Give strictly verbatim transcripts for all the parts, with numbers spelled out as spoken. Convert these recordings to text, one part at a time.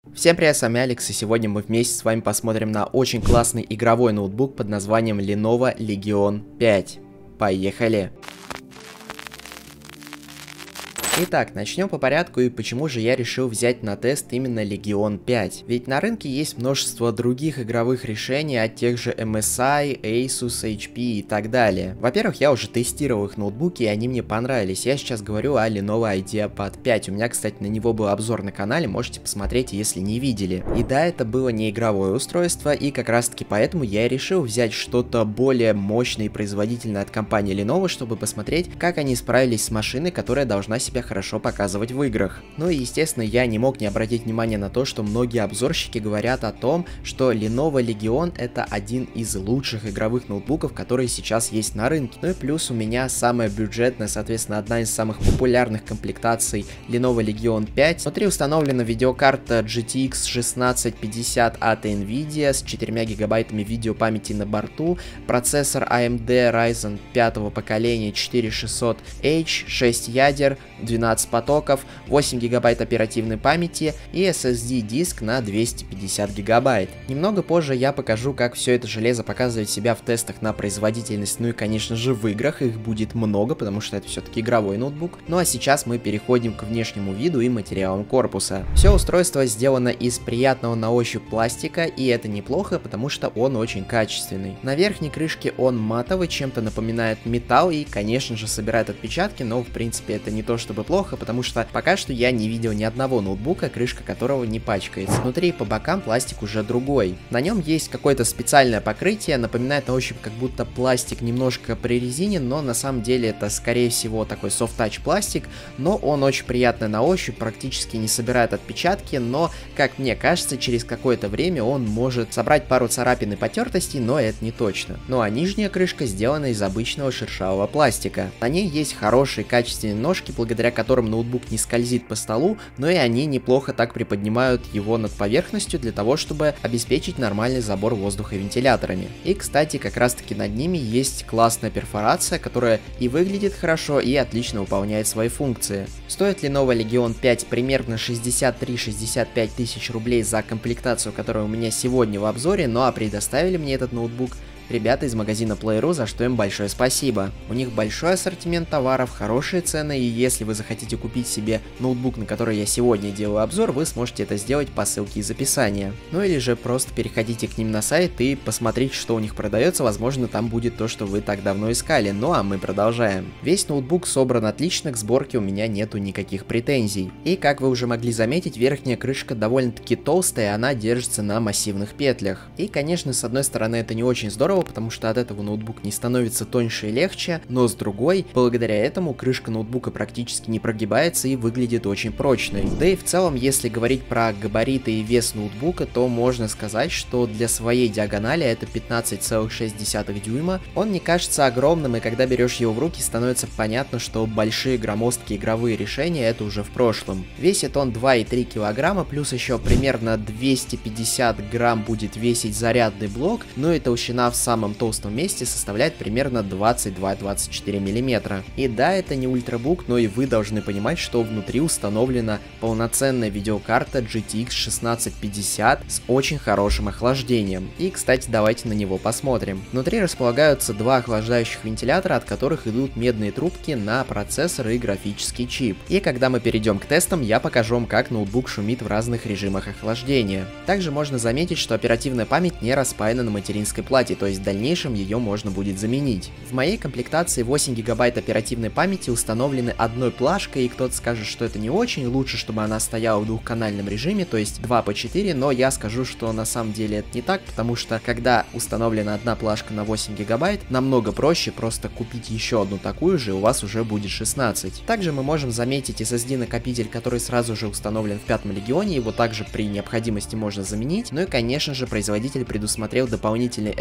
Всем привет, с вами Алекс, и сегодня мы вместе с вами посмотрим на очень классный игровой ноутбук под названием Lenovo Legion пять. Поехали! Итак, начнем по порядку, и почему же я решил взять на тест именно Legion пять. Ведь на рынке есть множество других игровых решений от тех же эм эс ай, Asus, эйч пи и так далее. Во-первых, я уже тестировал их ноутбуки, и они мне понравились. Я сейчас говорю о Lenovo IdeaPad пять. У меня, кстати, на него был обзор на канале, можете посмотреть, если не видели. И да, это было не игровое устройство, и как раз таки поэтому я решил взять что-то более мощное и производительное от компании Lenovo, чтобы посмотреть, как они справились с машиной, которая должна себя хорошо показывать в играх. Ну и естественно, я не мог не обратить внимание на то, что многие обзорщики говорят о том, что Lenovo Legion это один из лучших игровых ноутбуков, которые сейчас есть на рынке. Ну и плюс у меня самая бюджетная, соответственно, одна из самых популярных комплектаций Lenovo Legion пять. Внутри установлена видеокарта джи ти экс шестнадцать пятьдесят от Nvidia с четырьмя гигабайтами видеопамяти на борту, процессор эй эм ди Ryzen пятого поколения четыре тысяча шестьсот эйч, шесть ядер, двенадцать потоков, восемь гигабайт оперативной памяти и эс эс ди диск на двести пятьдесят гигабайт. Немного позже я покажу, как все это железо показывает себя в тестах на производительность, ну и конечно же в играх, их будет много, потому что это все-таки игровой ноутбук. Ну а сейчас мы переходим к внешнему виду и материалам корпуса. Все устройство сделано из приятного на ощупь пластика, и это неплохо, потому что он очень качественный. На верхней крышке он матовый, чем-то напоминает металл и конечно же собирает отпечатки, но в принципе это не то чтобы плохо, потому что пока что я не видел ни одного ноутбука, крышка которого не пачкается. Внутри и по бокам пластик уже другой. На нем есть какое-то специальное покрытие, напоминает на ощупь как будто пластик немножко прорезинен, но на самом деле это скорее всего такой soft-touch пластик, но он очень приятный на ощупь, практически не собирает отпечатки, но, как мне кажется, через какое-то время он может собрать пару царапин и потертостей, но это не точно. Ну а нижняя крышка сделана из обычного шершавого пластика. На ней есть хорошие качественные ножки, благодаря которым ноутбук не скользит по столу, но и они неплохо так приподнимают его над поверхностью для того, чтобы обеспечить нормальный забор воздуха вентиляторами. И кстати, как раз таки над ними есть классная перфорация, которая и выглядит хорошо, и отлично выполняет свои функции. Стоит Lenovo Legion пять примерно шестьдесят три — шестьдесят пять тысяч рублей за комплектацию, которая у меня сегодня в обзоре, ну а предоставили мне этот ноутбук ребята из магазина Play точка ру, за что им большое спасибо. У них большой ассортимент товаров, хорошие цены, и если вы захотите купить себе ноутбук, на который я сегодня делаю обзор, вы сможете это сделать по ссылке из описания. Ну или же просто переходите к ним на сайт и посмотрите, что у них продается, возможно там будет то, что вы так давно искали. Ну а мы продолжаем. Весь ноутбук собран отлично, к сборке у меня нету никаких претензий. И как вы уже могли заметить, верхняя крышка довольно-таки толстая, она держится на массивных петлях. И конечно, с одной стороны это не очень здорово, потому что от этого ноутбук не становится тоньше и легче, но с другой, благодаря этому крышка ноутбука практически не прогибается и выглядит очень прочной. Да и в целом, если говорить про габариты и вес ноутбука, то можно сказать, что для своей диагонали, это пятнадцать целых шесть десятых дюйма, он не кажется огромным, и когда берешь его в руки, становится понятно, что большие громоздкие игровые решения это уже в прошлом. Весит он два и три килограмма, плюс еще примерно двести пятьдесят грамм будет весить зарядный блок, ну и толщина в самом толстом месте составляет примерно двадцать два — двадцать четыре миллиметра. И да, это не ультрабук, но и вы должны понимать, что внутри установлена полноценная видеокарта джи ти экс шестнадцать пятьдесят с очень хорошим охлаждением. И, кстати, давайте на него посмотрим. Внутри располагаются два охлаждающих вентилятора, от которых идут медные трубки на процессор и графический чип. И когда мы перейдем к тестам, я покажу вам, как ноутбук шумит в разных режимах охлаждения. Также можно заметить, что оперативная память не распаяна на материнской плате, то есть в дальнейшем ее можно будет заменить. В моей комплектации восемь гигабайт оперативной памяти установлены одной плашкой, и кто-то скажет, что это не очень, лучше, чтобы она стояла в двухканальном режиме, то есть два по четыре, но я скажу, что на самом деле это не так, потому что когда установлена одна плашка на восемь гигабайт, намного проще просто купить еще одну такую же, и у вас уже будет шестнадцать. Также мы можем заметить эс эс ди накопитель, который сразу же установлен в пятом Легионе, его также при необходимости можно заменить, ну и конечно же производитель предусмотрел дополнительный эм два слот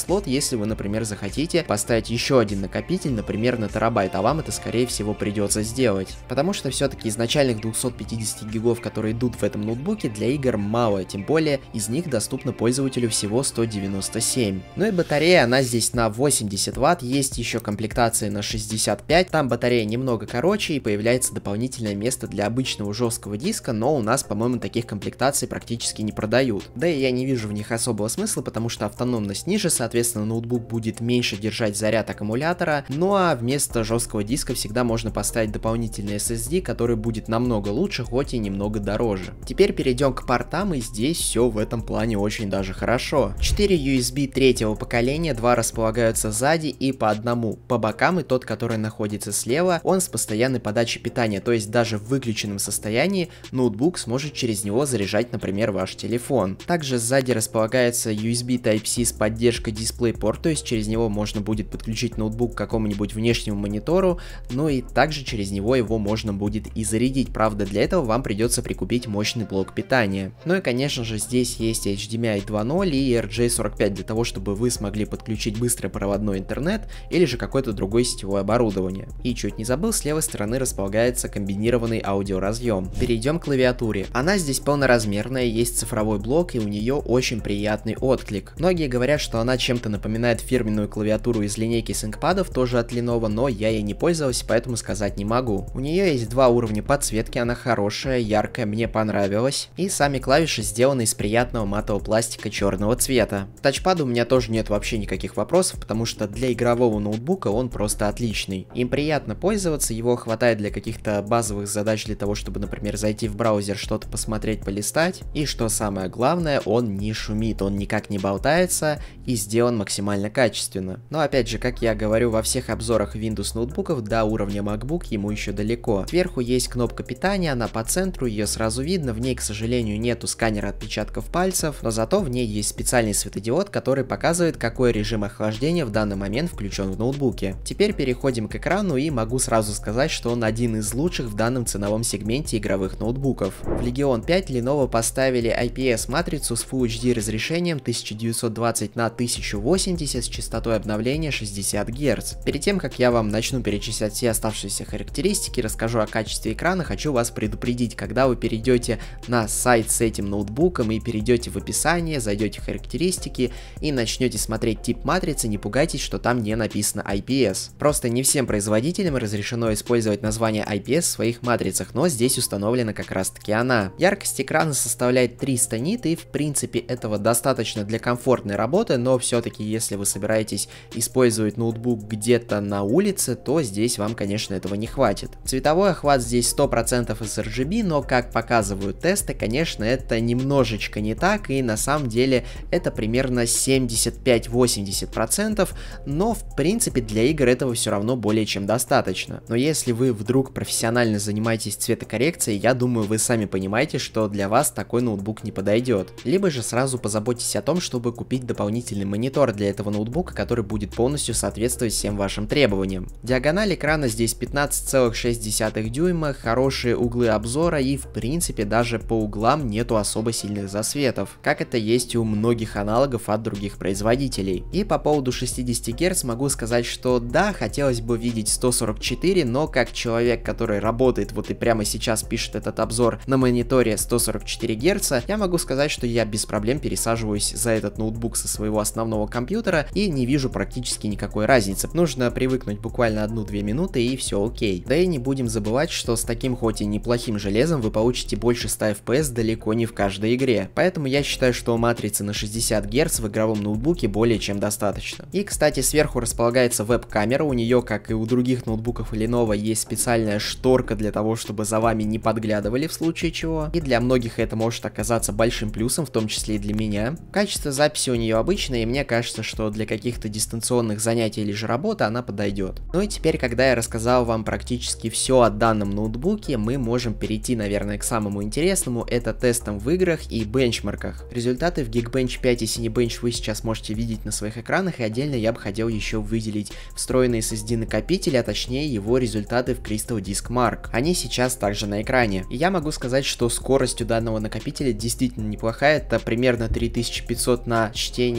слот, если вы, например, захотите поставить еще один накопитель, например, на терабайт, а вам это, скорее всего, придется сделать. Потому что все-таки изначальных двухсот пятидесяти гигов, которые идут в этом ноутбуке, для игр мало, тем более из них доступно пользователю всего сто девяносто семь. Ну и батарея, она здесь на восемьдесят ватт, есть еще комплектация на шестьдесят пять, там батарея немного короче и появляется дополнительное место для обычного жесткого диска, но у нас, по-моему, таких комплектаций практически не продают. Да и я не вижу в них особого смысла, потому что автономность ниже, соответственно, ноутбук будет меньше держать заряд аккумулятора, ну а вместо жесткого диска всегда можно поставить дополнительный эс эс ди, который будет намного лучше, хоть и немного дороже. Теперь перейдем к портам, и здесь все в этом плане очень даже хорошо. четыре ю эс би третьего поколения, два располагаются сзади и по одному по бокам, и тот, который находится слева, он с постоянной подачей питания, то есть даже в выключенном состоянии ноутбук сможет через него заряжать, например, ваш телефон. Также сзади располагается ю эс би Type-C с поддержкой DisplayPort, то есть через него можно будет подключить ноутбук к какому-нибудь внешнему монитору, ну и также через него его можно будет и зарядить, правда для этого вам придется прикупить мощный блок питания. Ну и конечно же здесь есть эйч ди эм ай два ноль и эр джей сорок пять для того, чтобы вы смогли подключить быстропроводной интернет или же какое-то другое сетевое оборудование. И чуть не забыл, с левой стороны располагается комбинированный аудиоразъем. Перейдем к клавиатуре. Она здесь полноразмерная, есть цифровой блок и у нее очень приятный отклик. Многие говорят, что она чем-то напоминает фирменную клавиатуру из линейки ThinkPad'ов, тоже от Lenovo, но я ей не пользовался, поэтому сказать не могу. У нее есть два уровня подсветки, она хорошая, яркая, мне понравилась. И сами клавиши сделаны из приятного матового пластика черного цвета. К тачпаду у меня тоже нет вообще никаких вопросов, потому что для игрового ноутбука он просто отличный. Им приятно пользоваться, его хватает для каких-то базовых задач, для того, чтобы, например, зайти в браузер, что-то посмотреть, полистать. И что самое главное, он не шумит, он никак не болтается и сделан максимально качественно. Но опять же, как я говорю во всех обзорах Windows ноутбуков, до уровня MacBook ему еще далеко. Сверху есть кнопка питания, она по центру, ее сразу видно, в ней, к сожалению, нету сканера отпечатков пальцев, но зато в ней есть специальный светодиод, который показывает, какой режим охлаждения в данный момент включен в ноутбуке. Теперь переходим к экрану и могу сразу сказать, что он один из лучших в данном ценовом сегменте игровых ноутбуков. В Legion пять Lenovo поставили ай пи эс матрицу с Full эйч ди разрешением тысяча девятьсот двадцать на тысячу восемьдесят с частотой обновления шестьдесят герц. Перед тем, как я вам начну перечислять все оставшиеся характеристики, расскажу о качестве экрана, хочу вас предупредить, когда вы перейдете на сайт с этим ноутбуком и перейдете в описание, зайдете в характеристики и начнете смотреть тип матрицы, не пугайтесь, что там не написано ай пи эс. Просто не всем производителям разрешено использовать название ай пи эс в своих матрицах, но здесь установлена как раз таки она. Яркость экрана составляет триста нит, и в принципе этого достаточно для комфортной работы, но все-таки если вы собираетесь использовать ноутбук где-то на улице, то здесь вам, конечно, этого не хватит. Цветовой охват здесь сто процентов эс эр джи би, но как показывают тесты, конечно, это немножечко не так, и на самом деле это примерно семьдесят пять — восемьдесят процентов, но в принципе для игр этого все равно более чем достаточно. Но если вы вдруг профессионально занимаетесь цветокоррекцией, я думаю, вы сами понимаете, что для вас такой ноутбук не подойдет. Либо же сразу позаботьтесь о том, чтобы купить дополнительный монитор для этого ноутбука, который будет полностью соответствовать всем вашим требованиям. Диагональ экрана здесь пятнадцать целых шесть десятых дюйма, хорошие углы обзора и в принципе даже по углам нету особо сильных засветов, как это есть у многих аналогов от других производителей. И по поводу шестидесяти герц могу сказать, что да, хотелось бы видеть сто сорок четыре, но как человек, который работает вот и прямо сейчас пишет этот обзор на мониторе сто сорок четыре герца, я могу сказать, что я без проблем пересаживаюсь за этот ноутбук со своего основного компьютера и не вижу практически никакой разницы. Нужно привыкнуть буквально одну-две минуты и все окей. Да и не будем забывать, что с таким хоть и неплохим железом вы получите больше ста эф пи эс далеко не в каждой игре. Поэтому я считаю, что матрицы на шестьдесят герц в игровом ноутбуке более чем достаточно. И кстати, сверху располагается веб-камера, у нее, как и у других ноутбуков Lenovo, есть специальная шторка для того, чтобы за вами не подглядывали в случае чего. И для многих это может оказаться большим плюсом, в том числе и для меня. Качество записи у нее обычное, и мне кажется, что для каких-то дистанционных занятий или же работы она подойдет. Ну и теперь, когда я рассказал вам практически все о данном ноутбуке, мы можем перейти, наверное, к самому интересному, это тестам в играх и бенчмарках. Результаты в Geekbench пять и Cinebench вы сейчас можете видеть на своих экранах, и отдельно я бы хотел еще выделить встроенный эс эс ди накопитель, а точнее его результаты в Crystal Disk Mark. Они сейчас также на экране. И я могу сказать, что скорость у данного накопителя действительно неплохая, это примерно три тысячи пятьсот на чтение и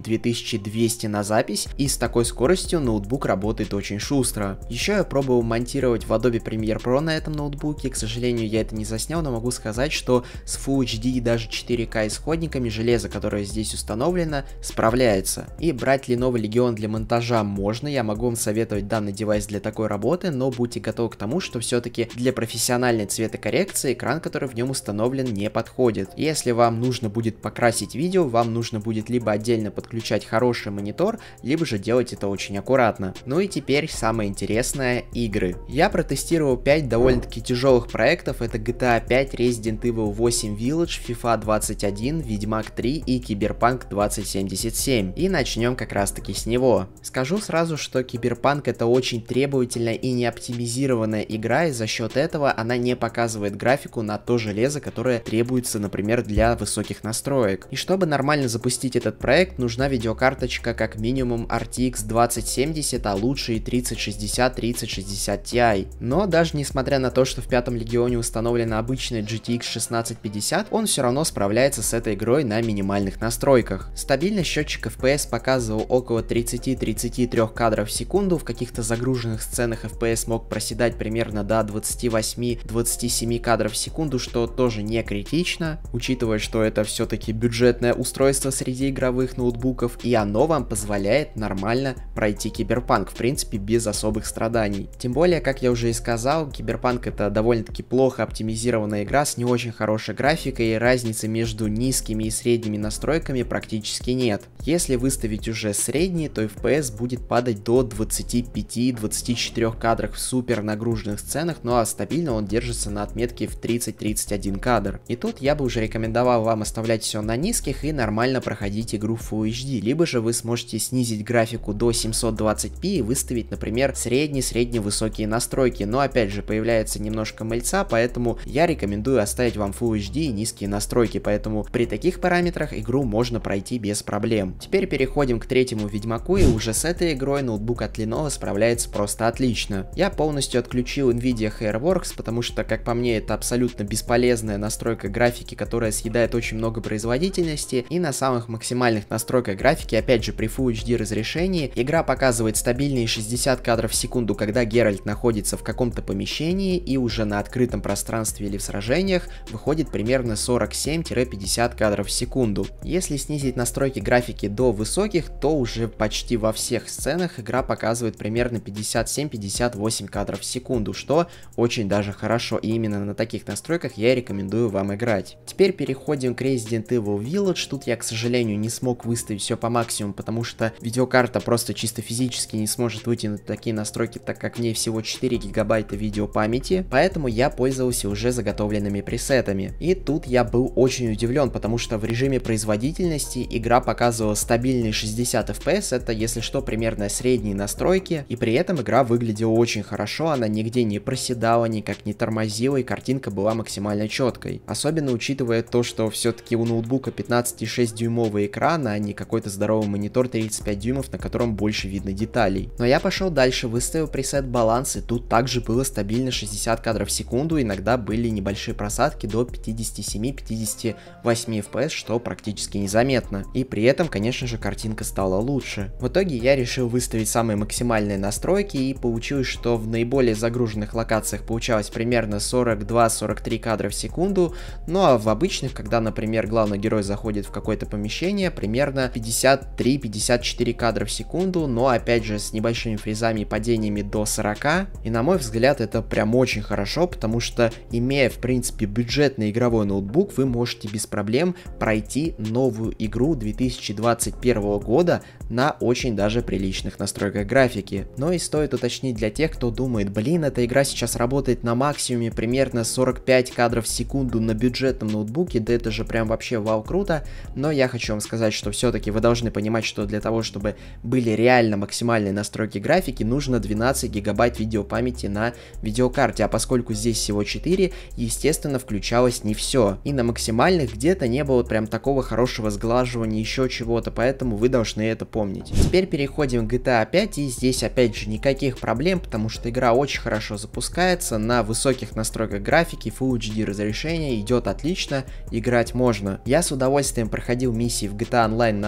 две тысячи двести на запись, и с такой скоростью ноутбук работает очень шустро. Еще я пробовал монтировать в Adobe Premiere Pro на этом ноутбуке, к сожалению я это не заснял, но могу сказать, что с Full эйч ди и даже четыре ка исходниками железо, которое здесь установлено, справляется. И брать Lenovo Legion для монтажа можно, я могу вам советовать данный девайс для такой работы, но будьте готовы к тому, что все-таки для профессиональной цветокоррекции экран, который в нем установлен, не подходит. Если вам нужно будет покрасить видео, вам нужно будет либо отдельно подключать хороший монитор, либо же делать это очень аккуратно. Ну и теперь самое интересное — игры. Я протестировал пять довольно-таки тяжелых проектов, это джи ти эй пять, Resident Evil восемь Village, FIFA двадцать один, Ведьмак три и Cyberpunk двадцать семьдесят семь. И начнем как раз таки с него. Скажу сразу, что Cyberpunk — это очень требовательная и не оптимизированная игра, и за счет этого она не показывает графику на то железо, которое требуется, например, для высоких настроек. И чтобы нормально запустить этот проект, нужна видеокарточка как минимум ар ти икс двадцать семьдесят, а лучше и тридцать шестьдесят, тридцать шестьдесят ти. Но даже несмотря на то, что в пятом Легионе установлена обычная джи ти экс шестнадцать пятьдесят, он все равно справляется с этой игрой на минимальных настройках. Стабильно счетчик эф пи эс показывал около тридцати-тридцати трёх кадров в секунду, в каких-то загруженных сценах эф пи эс мог проседать примерно до двадцати восьми — двадцати семи кадров в секунду, что тоже не критично, учитывая, что это все-таки бюджетное устройство среди игровых ноутбуков, и оно вам позволяет нормально пройти Cyberpunk, в принципе, без особых страданий. Тем более, как я уже и сказал, Cyberpunk — это довольно-таки плохо оптимизированная игра с не очень хорошей графикой, и разницы между низкими и средними настройками практически нет. Если выставить уже средний, то эф пи эс будет падать до двадцати пяти — двадцати четырёх кадров в супер нагруженных сценах, ну а стабильно он держится на отметке в тридцать — тридцать один кадр. И тут я бы уже рекомендовал вам оставлять все на низких и нормально проходить игру в Full эйч ди, либо же вы сможете снизить графику до семьсот двадцать пи и выставить, например, средне-средне-высокие настройки, но опять же появляется немножко мыльца, поэтому я рекомендую оставить вам Full эйч ди и низкие настройки, поэтому при таких параметрах игру можно пройти без проблем. Теперь переходим к третьему Ведьмаку, и уже с этой игрой ноутбук от Lenovo справляется просто отлично. Я полностью отключил NVIDIA Hairworks, потому что, как по мне, это абсолютно бесполезная настройка графики, которая съедает очень много производительности, и на самых максимальных настройках графики, опять же при Full эйч ди разрешении, игра показывает стабильные шестьдесят кадров в секунду, когда Геральт находится в каком-то помещении, и уже на открытом пространстве или в сражениях выходит примерно сорок семь — пятьдесят кадров в секунду. Если снизить настройки графики до высоких, то уже почти во всех сценах игра показывает примерно пятьдесят семь — пятьдесят восемь кадров в секунду, что очень даже хорошо, и именно на таких настройках я рекомендую вам играть. Теперь переходим к Resident Evil Village. Тут я, к сожалению, не смог выставить все по максимуму, потому что видеокарта просто чисто физически не сможет вытянуть такие настройки, так как в ней всего четыре гигабайта видеопамяти, поэтому я пользовался уже заготовленными пресетами. И тут я был очень удивлен, потому что в режиме производительности игра показывала стабильные шестьдесят эф пи эс, это, если что, примерно средние настройки, и при этом игра выглядела очень хорошо, она нигде не проседала, никак не тормозила, и картинка была максимально четкой. Особенно учитывая то, что все-таки у ноутбука пятнадцать и шесть дюймовый экран, а не какой-то здоровый монитор тридцать пять дюймов, на котором больше видно деталей. Но я пошел дальше, выставил пресет баланс, и тут также было стабильно шестьдесят кадров в секунду, иногда были небольшие просадки до пятидесяти семи — пятидесяти восьми эф пи эс, что практически незаметно. И при этом, конечно же, картинка стала лучше. В итоге я решил выставить самые максимальные настройки, и получилось, что в наиболее загруженных локациях получалось примерно сорок два — сорок три кадра в секунду, ну а в обычных, когда, например, главный герой заходит в какое-то помещение, примерно пятьдесят три — пятьдесят четыре кадра в секунду, но опять же с небольшими фризами и падениями до сорока. И на мой взгляд это прям очень хорошо, потому что, имея в принципе бюджетный игровой ноутбук, вы можете без проблем пройти новую игру две тысячи двадцать первого года на очень даже приличных настройках графики. Но и стоит уточнить для тех, кто думает, блин, эта игра сейчас работает на максимуме примерно сорок пять кадров в секунду на бюджетном ноутбуке, да это же прям вообще вау круто. Но я хочу вам сказать, что все-таки вы должны понимать, что для того, чтобы были реально максимальные настройки графики, нужно двенадцать гигабайт видеопамяти на видеокарте, а поскольку здесь всего четыре, естественно, включалось не все. И на максимальных где-то не было прям такого хорошего сглаживания, еще чего-то, поэтому вы должны это помнить. Теперь переходим к джи ти эй пять, и здесь опять же никаких проблем, потому что игра очень хорошо запускается, на высоких настройках графики, Full эйч ди разрешение, идет отлично, играть можно. Я с удовольствием проходил миссии в джи ти эй Online на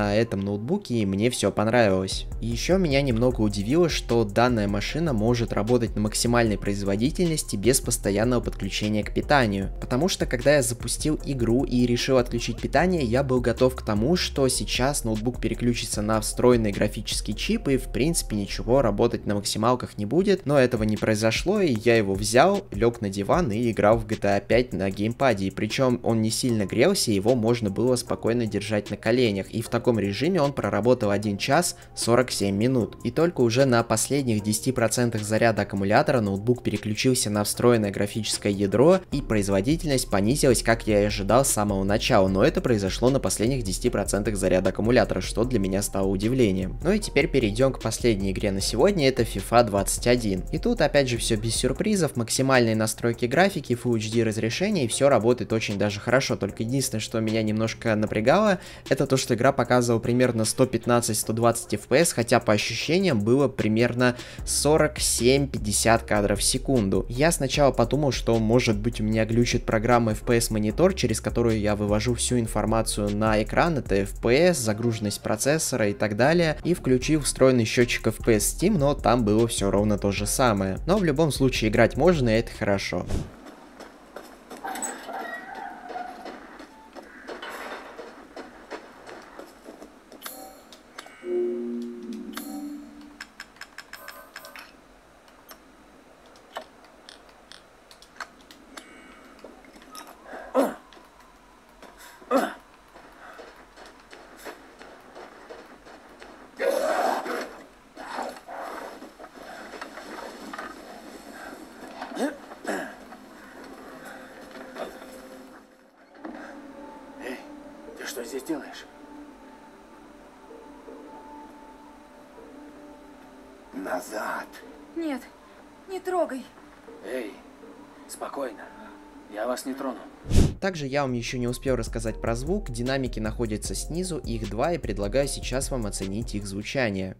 на этом ноутбуке, и мне все понравилось. И еще меня немного удивило, что данная машина может работать на максимальной производительности без постоянного подключения к питанию. Потому что когда я запустил игру и решил отключить питание, я был готов к тому, что сейчас ноутбук переключится на встроенный графический чип и в принципе ничего работать на максималках не будет, но этого не произошло, и я его взял, лег на диван и играл в джи ти эй пять на геймпаде, и причем он не сильно грелся, его можно было спокойно держать на коленях, и в таком режиме он проработал один час сорок семь минут. И только уже на последних десяти процентах заряда аккумулятора ноутбук переключился на встроенное графическое ядро, и производительность понизилась, как я и ожидал с самого начала, но это произошло на последних десяти процентах заряда аккумулятора, что для меня стало удивлением. Ну и теперь перейдем к последней игре на сегодня, это FIFA двадцать один. И тут опять же все без сюрпризов, максимальные настройки графики, Full эйч ди разрешение, и все работает очень даже хорошо. Только единственное, что меня немножко напрягало, это то, что игра показывала примерно сто пятнадцать — сто двадцать эф пи эс, хотя по ощущениям было примерно сорок семь — пятьдесят кадров в секунду. Я сначала подумал, что может быть у меня глючит программа эф пи эс монитор, через которую я вывожу всю информацию на экран, это эф пи эс, загруженность процессора и так далее, и включил встроенный счетчик эф пи эс Steam, но там было все ровно то же самое. Но в любом случае играть можно, и это хорошо. Что здесь делаешь? Назад. Нет, не трогай. Эй, спокойно. Я вас не трону. Также я вам еще не успел рассказать про звук, динамики находятся снизу, их два, и предлагаю сейчас вам оценить их звучание.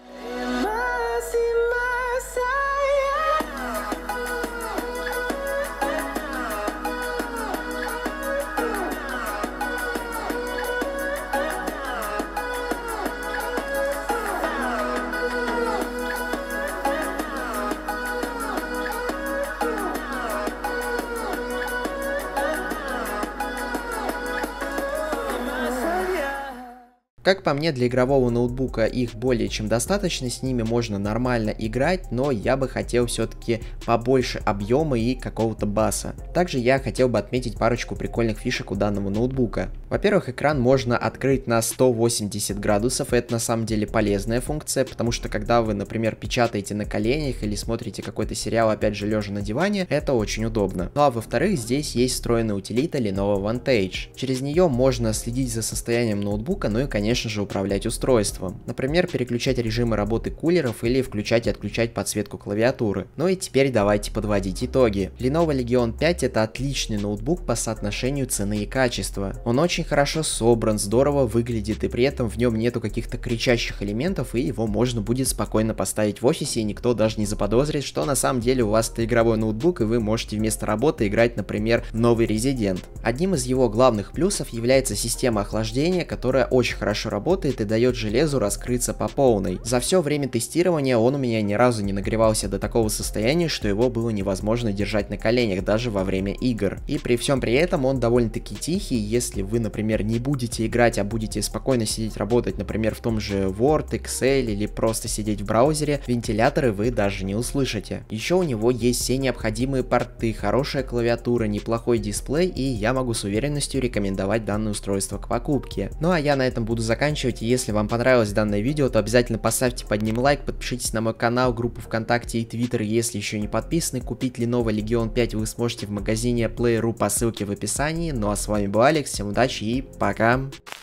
Как по мне, для игрового ноутбука их более чем достаточно, с ними можно нормально играть, но я бы хотел все-таки побольше объема и какого-то баса. Также я хотел бы отметить парочку прикольных фишек у данного ноутбука. Во-первых, экран можно открыть на сто восемьдесят градусов, и это на самом деле полезная функция, потому что когда вы, например, печатаете на коленях или смотрите какой-то сериал, опять же, лежа на диване, это очень удобно. Ну а во-вторых, здесь есть встроенная утилита Lenovo Vantage. Через нее можно следить за состоянием ноутбука, ну и, конечно, же управлять устройством. Например, переключать режимы работы кулеров или включать и отключать подсветку клавиатуры. Ну и теперь давайте подводить итоги. Lenovo Legion пять это отличный ноутбук по соотношению цены и качества. Он очень хорошо собран, здорово выглядит, и при этом в нем нету каких-то кричащих элементов, и его можно будет спокойно поставить в офисе, и никто даже не заподозрит, что на самом деле у вас это игровой ноутбук, и вы можете вместо работы играть, например, новый Resident. Одним из его главных плюсов является система охлаждения, которая очень хорошо работает и дает железу раскрыться по полной. За все время тестирования он у меня ни разу не нагревался до такого состояния, что его было невозможно держать на коленях даже во время игр. И при всем при этом он довольно-таки тихий, если вы, например, не будете играть, а будете спокойно сидеть работать, например, в том же Word, Excel или просто сидеть в браузере, вентиляторы вы даже не услышите. Еще у него есть все необходимые порты, хорошая клавиатура, неплохой дисплей, и я могу с уверенностью рекомендовать данное устройство к покупке. Ну а я на этом буду заканчивать. Если вам понравилось данное видео, то обязательно поставьте под ним лайк, подпишитесь на мой канал, группу ВКонтакте и Твиттер, если еще не подписаны. Купить Lenovo Legion пять вы сможете в магазине Play точка ru по ссылке в описании. Ну а с вами был Алекс, всем удачи и пока!